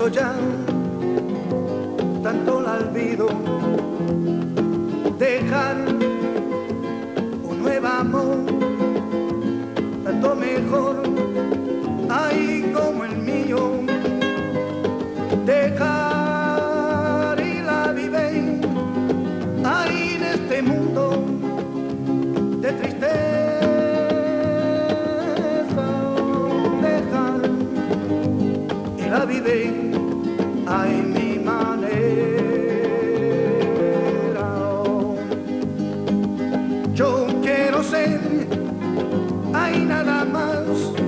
eso ya tanto la olvido. Dejar un nuevo amor, tanto mejor, ay, como el mío. Dejar y la vive, ay, en este mundo de tristeza. Dejar y la vive, ay, mi manera. Yo quiero ser, hay nada más,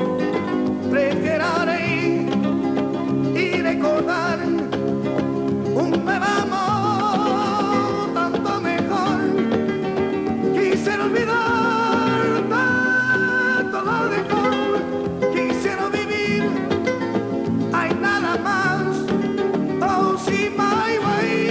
preferiré y recordar un nuevo amor, tanto mejor. Quisiera olvidar tanto lo dejó, quisiera vivir, hay nada más, oh, see my way.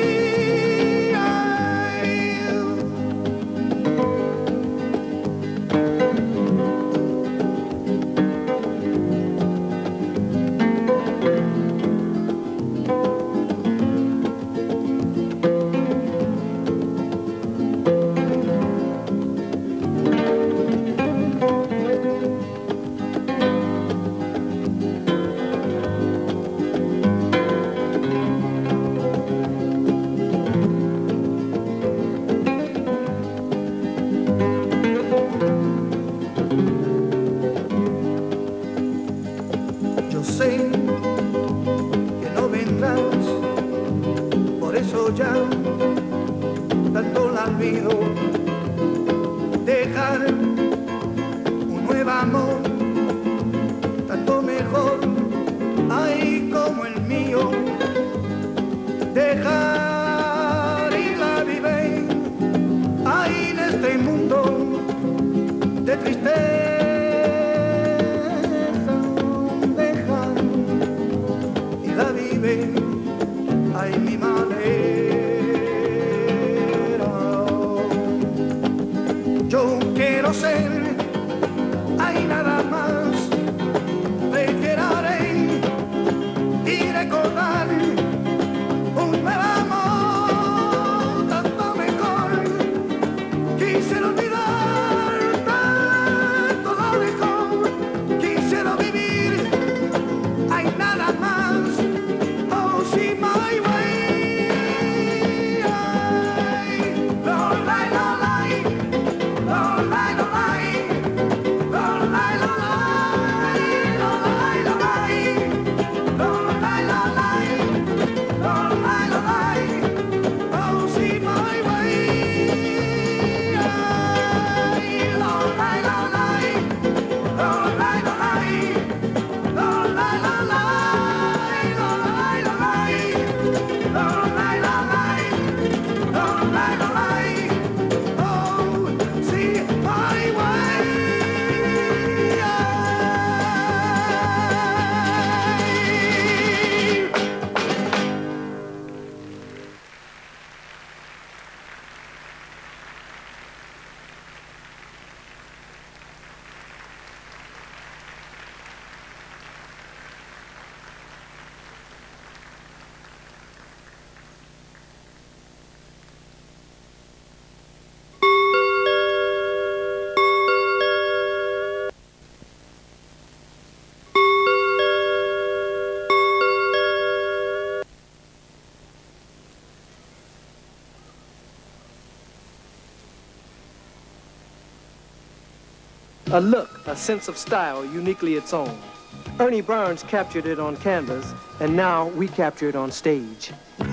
Yo sé que no vendrás, por eso ya tanto la olvido. Dejar un nuevo amor, tanto mejor, ay, como el mío. Dejar y la vive, ay, en este mundo de tristeza. Ay, mi manera. Yo quiero ser, hay nada más, preferiré y recordar un nuevo amor, tanto mejor. Quisiera olvidar tanto lo mejor, quisiera vivir, hay nada más. See my way, lo lie, lo lie, lo lie, lo lie, lo lie, lo lie, lo lie, lo lie, lo lie, lo lie, lo lie, lo lie, oh, see my way, lo lie, lo lie, lo lie, lo lie, lo lie, lo lie. A look, a sense of style uniquely its own. Ernie Barnes captured it on canvas, and now we capture it on stage.